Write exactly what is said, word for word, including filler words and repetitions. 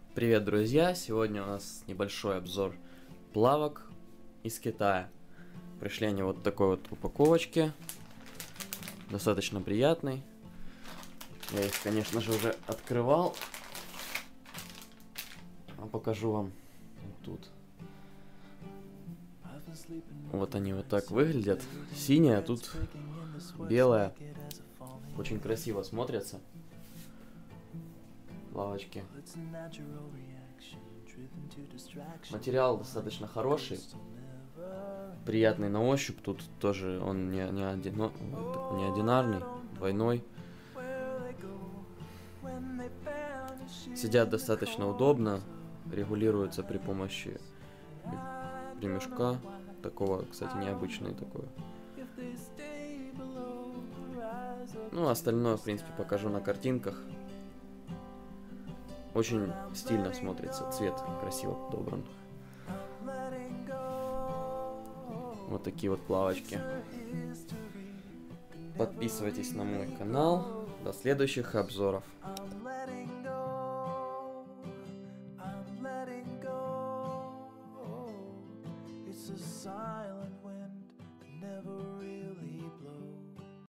Привет, друзья! Сегодня у нас небольшой обзор плавок из Китая. Пришли они вот в такой вот упаковочке. Достаточно приятный. Я их, конечно же, уже открывал. А покажу вам вот тут. Вот они вот так выглядят. Синяя, тут белая. Очень красиво смотрятся плавочки. Материал достаточно хороший, приятный на ощупь. Тут тоже он не, не, одино, не одинарный, двойной. Сидят достаточно удобно, регулируются при помощи ремешка. Такого, кстати, необычный такой. Ну, остальное, в принципе, покажу на картинках. Очень стильно смотрится, цвет красиво подобран. Вот такие вот плавочки. Подписывайтесь на мой канал. До следующих обзоров. It's a silence.